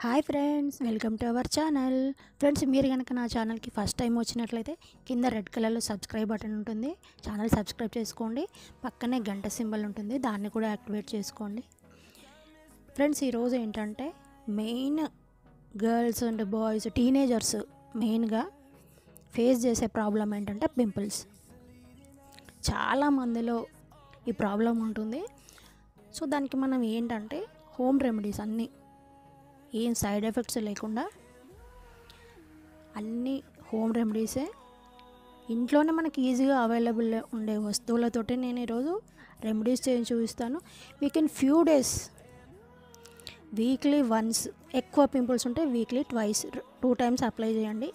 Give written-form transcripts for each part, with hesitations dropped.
Hi friends, welcome to our channel. Friends, మీరు కనుక నా ఛానల్కి ఫస్ట్ టైం వచ్చినట్లయితే కింద రెడ్ కలర్లో సబ్స్క్రైబ్ బటన్ ఉంటుంది. ఛానల్ సబ్స్క్రైబ్ చేసుకోండి. పక్కనే గంట సింబల్ ఉంటుంది, దాన్ని కూడా యాక్టివేట్ చేసుకోండి. ఫ్రెండ్స్, ఈరోజు ఏంటంటే main girls and boys, teenagers మెయిన్గా ఫేస్ చేసే ప్రాబ్లం ఏంటంటే పింపుల్స్. చాలామందిలో ఈ ప్రాబ్లం ఉంటుంది. సో దానికి మనం ఏంటంటే హోమ్ రెమెడీస్ అన్నీ, ఏం సైడ్ ఎఫెక్ట్స్ లేకుండా అన్నీ హోమ్ రెమెడీసే, ఇంట్లోనే మనకి ఈజీగా అవైలబుల్ ఉండే వస్తువులతోటి నేను ఈరోజు రెమెడీస్ చేసి చూపిస్తాను. మీకు in few days, weekly once, ఎక్కువ పింపుల్స్ ఉంటే వీక్లీ ట్వైస్, 2 టైమ్స్ అప్లై చేయండి.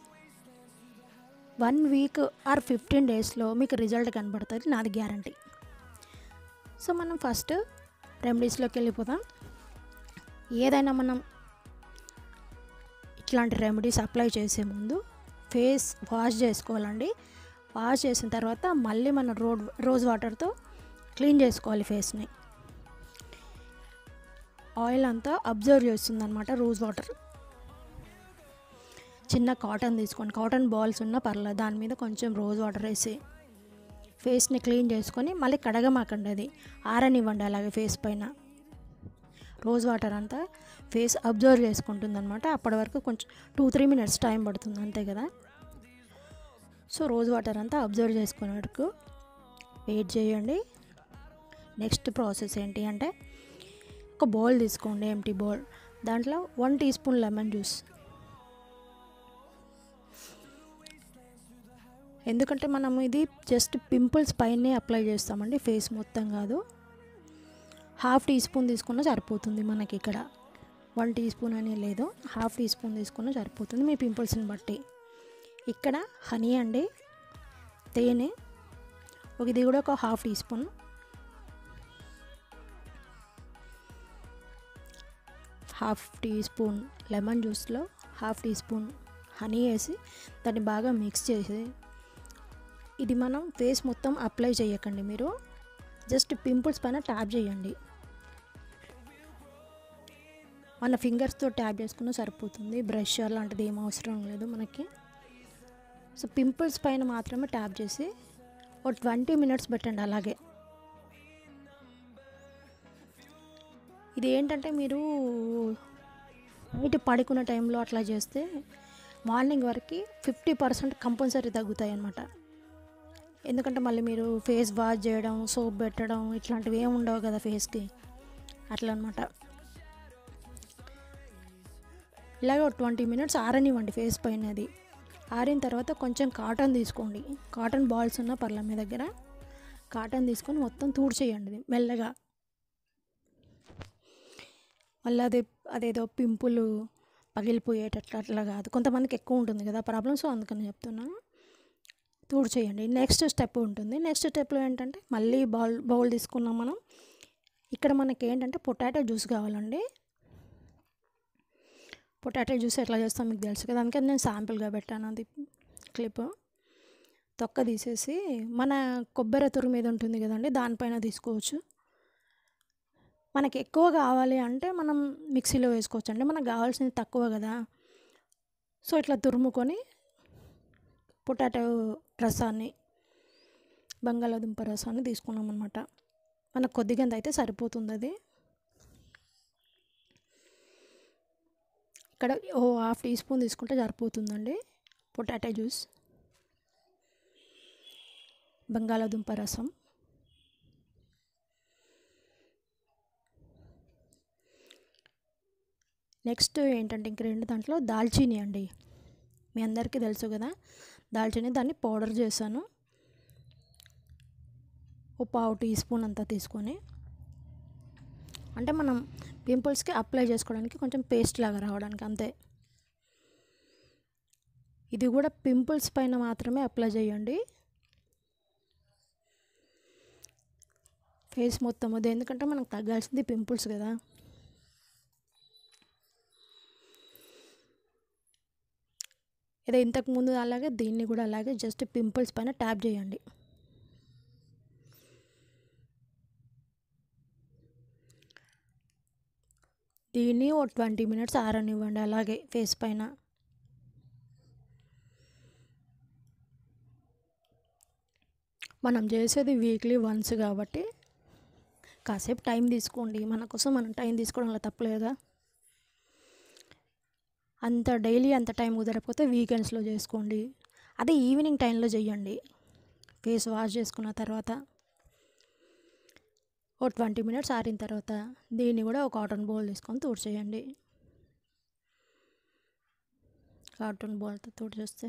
1 వీక్ ఆర్ 15 డేస్లో మీకు రిజల్ట్ కనబడుతుంది, నాది గ్యారంటీ. సో మనం ఫస్ట్ రెమెడీస్లోకి వెళ్ళిపోతాం. ఏదైనా మనం ఇట్లాంటి రెమెడీస్ అప్లై చేసే ముందు ఫేస్ వాష్ చేసుకోవాలండి. వాష్ చేసిన తర్వాత మళ్ళీ మన రోజ్ వాటర్తో క్లీన్ చేసుకోవాలి ఫేస్ని. ఆయిల్ అంతా అబ్జర్వ్ చేస్తుంది అనమాట రోజ్ వాటర్. చిన్న కాటన్ తీసుకోండి, కాటన్ బాల్స్ ఉన్నా పర్లేదు, దాని మీద కొంచెం రోజ్ వాటర్ వేసి ఫేస్ని క్లీన్ చేసుకొని మళ్ళీ కడగమాకండి, అది ఆరనివ్వండి అలాగే ఫేస్ పైన. రోజ్ వాటర్ అంతా ఫేస్ అబ్జర్వ్ చేసుకుంటుంది అనమాట. అప్పటి వరకు కొంచెం 2-3 మినిట్స్ టైం పడుతుంది, అంతే కదా. సో రోజ్ వాటర్ అంతా అబ్జర్వ్ చేసుకునే వరకు వెయిట్ చేయండి. నెక్స్ట్ ప్రాసెస్ ఏంటి అంటే, ఒక బౌల్ తీసుకోండి, ఎంటీ బౌల్. దాంట్లో 1 టీ స్పూన్ లెమన్ జ్యూస్. ఎందుకంటే మనం ఇది జస్ట్ పింపుల్స్ పైనే అప్లై చేస్తామండి, ఫేస్ మొత్తం కాదు. 1/2 టీ స్పూన్ తీసుకున్నా సరిపోతుంది మనకి. ఇక్కడ 1 టీ స్పూన్ అని లేదు, 1/2 టీ స్పూన్ తీసుకున్నా సరిపోతుంది మీ పింపుల్స్ని బట్టి. ఇక్కడ హనీ అండి, తేనె, ఇది కూడా ఒక 1/2 teaspoon. Half teaspoon lemon జ్యూస్లో 1/2 టీ స్పూన్ హనీ వేసి దాన్ని బాగా మిక్స్ చేసి, ఇది మనం ఫేస్ మొత్తం అప్లై చేయకండి, మీరు జస్ట్ పింపుల్స్ పైన ట్యాప్ చేయండి. మన ఫింగర్స్తో ట్యాప్ చేసుకున్నా సరిపోతుంది, బ్రష్ అలాంటిది ఏం అవసరం లేదు మనకి. సో పింపుల్స్ పైన మాత్రమే ట్యాప్ చేసి ఒక 20 మినిట్స్ పెట్టండి అలాగే. ఇది ఏంటంటే మీరు నైట్ పడుకున్న టైంలో అట్లా చేస్తే మార్నింగ్ వరకు 50% కంపల్సరీ తగ్గుతాయి అన్నమాట. ఎందుకంటే మళ్ళీ మీరు ఫేస్ వాష్ చేయడం, సోప్ పెట్టడం ఇట్లాంటివి ఏమి ఉండవు కదా ఫేస్కి, అట్లా అనమాట. ఇలాగే ఒక 20 మినిట్స్ ఆరనివ్వండి ఫేస్ పైన. అది ఆరిన తర్వాత కొంచెం కాటన్ తీసుకోండి, కాటన్ బాల్స్ ఉన్న పర్ల మీ దగ్గర, కాటన్ తీసుకొని మొత్తం తూడ్చేయండి మెల్లగా. మళ్ళీ అదేదో పింపుల్ పగిలిపోయేటట్లు అట్లా కాదు, కొంతమందికి ఎక్కువ ఉంటుంది కదా ప్రాబ్లమ్, సో అందుకని చెప్తున్నాను. తూడ్చేయండి. నెక్స్ట్ స్టెప్ ఉంటుంది. నెక్స్ట్ స్టెప్లో ఏంటంటే మళ్ళీ బౌల్ తీసుకున్నాం మనం. ఇక్కడ మనకి ఏంటంటే పొటాటో జ్యూస్ కావాలండి. పొటాటో జ్యూస్ ఎట్లా చేస్తాం మీకు తెలుసు కదా, అందుకని నేను శాంపుల్గా పెట్టాను అది క్లిప్. తొక్క తీసేసి మన కొబ్బరి తురుము మీద ఉంటుంది కదండి, దానిపైన తీసుకోవచ్చు. మనకి ఎక్కువ కావాలి అంటే మనం మిక్సీలో వేసుకోవచ్చు అండి, మనకు కావాల్సింది తక్కువ కదా. సో ఇట్లా తురుముకొని పొటాటో రసాన్ని, బంగాళాదుంప రసాన్ని తీసుకున్నాం అనమాట. మనకు కొద్దిగా అయితే సరిపోతుంది అది. ఇక్కడ 1/2 టీ స్పూన్ తీసుకుంటే సరిపోతుందండి పొటాటో జ్యూస్, బంగాళాదుంప రసం. నెక్స్ట్ ఏంటంటే ఇంక 2 దాంట్లో దాల్చీని అండి, మీ అందరికీ తెలుసు కదా దాల్చీని, దాన్ని పౌడర్ చేశాను. 1/4 టీ స్పూన్ అంతా తీసుకొని, అంటే మనం పింపుల్స్కి అప్లై చేసుకోవడానికి కొంచెం పేస్ట్ లాగా రావడానికి అంతే. ఇది కూడా పింపుల్స్ పైన మాత్రమే అప్లై చేయండి, ఫేస్ మొత్తం అది, ఎందుకంటే మనకు తగ్గాల్సింది పింపుల్స్ కదా. ఏదో ఇంతకుముందు అలాగే దీన్ని కూడా అలాగే జస్ట్ పింపుల్స్ పైన ట్యాప్ చేయండి. దీన్ని ఓ 20 మినిట్స్ ఆరనివ్వండి అలాగే ఫేస్ పైన. మనం చేసేది వీక్లీ వన్స్ కాబట్టి కాసేపు టైం తీసుకోండి. మన కోసం మనం టైం తీసుకోవడంలో తప్పలేదా. అంత డైలీ అంత టైం కుదరకపోతే వీకెండ్స్లో చేసుకోండి. అదే ఈవినింగ్ టైంలో చేయండి. ఫేస్ వాష్ చేసుకున్న తర్వాత ఓ 20 మినిట్స్ ఆరిన తర్వాత దీన్ని కూడా ఒక కాటన్ బౌల్ తీసుకొని తుడిచేయండి. కాటన్ బౌల్తో తుడిచేస్తే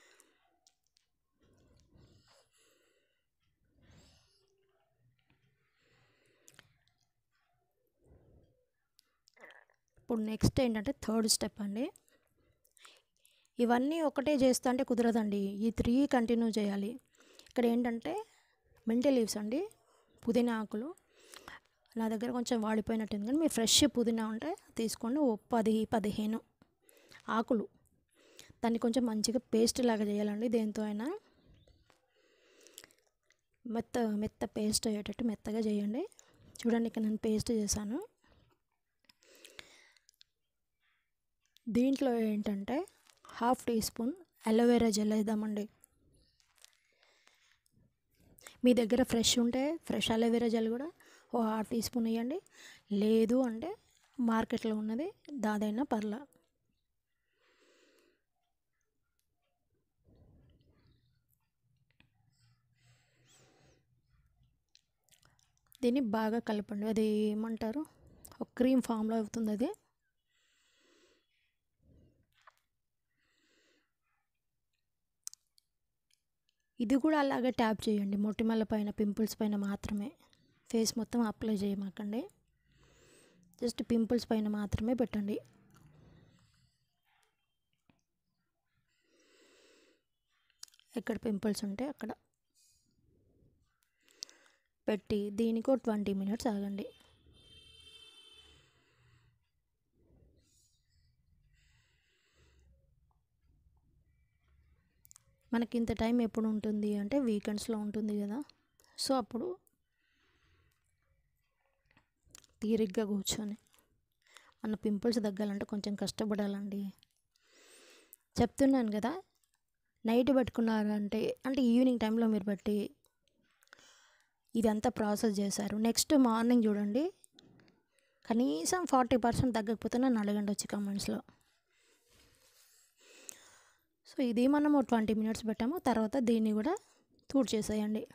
ఇప్పుడు నెక్స్ట్ ఏంటంటే థర్డ్ స్టెప్ అండి. ఇవన్నీ ఒకటే చేస్తా అంటే కుదరదండి. ఈ 3 కంటిన్యూ చేయాలి. ఇక్కడ ఏంటంటే మెంతి లీవ్స్ అండి, పుదీనా ఆకులు. నా దగ్గర కొంచెం వాడిపోయినట్టుంది కానీ మీరు ఫ్రెష్ పుదీనా ఉంటే తీసుకోండి. ఓ 10-15 ఆకులు. దాన్ని కొంచెం మంచిగా పేస్ట్ లాగా చేయాలండి. దేంతో అయినా మెత్త పేస్ట్ అయ్యేటట్టు మెత్తగా చేయండి. చూడండి ఇక్కడ నేను పేస్ట్ చేశాను. దీంట్లో ఏంటంటే 1/2 టీ స్పూన్ అలోవెరా జెల్ వేద్దామండి. మీ దగ్గర ఫ్రెష్ ఉంటే ఫ్రెష్ అలోవెరా జెల్ కూడా ఓ 1/2 టీ స్పూన్ వేయండి. లేదు అంటే మార్కెట్లో ఉన్నది దాదైనా పర్లా. దీన్ని బాగా కలపండి. అది ఏమంటారు, ఒక క్రీమ్ ఫామ్లో అవుతుంది అది. ఇది కూడా అలాగే ట్యాప్ చేయండి. మొటిమల పైన, పింపుల్స్ పైన మాత్రమే. ఫేస్ మొత్తం అప్లై చేయమాకండి. జస్ట్ పింపుల్స్ పైన మాత్రమే పెట్టండి. ఎక్కడ పింపుల్స్ ఉంటే అక్కడ పెట్టి దీనికి 20 మినిట్స్ ఆగండి. మనకి ఇంత టైం ఎప్పుడు ఉంటుంది అంటే వీకెండ్స్లో ఉంటుంది కదా. సో అప్పుడు తీరిగ్గా కూర్చొని మన పింపుల్స్ తగ్గాలంటే కొంచెం కష్టపడాలండి. చెప్తున్నాను కదా, నైట్ పెట్టుకున్నారంటే అంటే ఈవినింగ్ టైంలో మీరు బట్టి ఇదంతా ప్రాసెస్ చేశారు. నెక్స్ట్ మార్నింగ్ చూడండి, కనీసం 40% తగ్గకపోతే నన్ను అడగండి వచ్చి కామెంట్స్లో. సో ఇది మనము 20 మినిట్స్ పెట్టాము. తర్వాత దీన్ని కూడా తుడిచేసేయండి.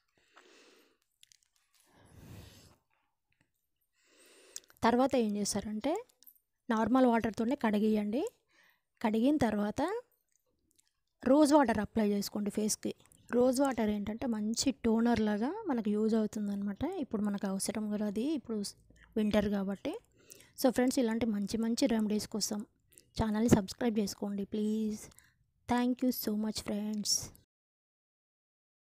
తర్వాత ఏం చేస్తారంటే నార్మల్ వాటర్తోనే కడిగియండి. కడిగిన తర్వాత రోజ్ వాటర్ అప్లై చేసుకోండి ఫేస్కి. రోజ్ వాటర్ ఏంటంటే మంచి టోనర్ లాగా మనకు యూజ్ అవుతుందన్నమాట. ఇప్పుడు మనకు అవసరం కూడా అది, ఇప్పుడు వింటర్ కాబట్టి. సో ఫ్రెండ్స్, ఇలాంటి మంచి మంచి రెమెడీస్ కోసం ఛానల్ని సబ్స్క్రైబ్ చేసుకోండి please. Thank you so much friends.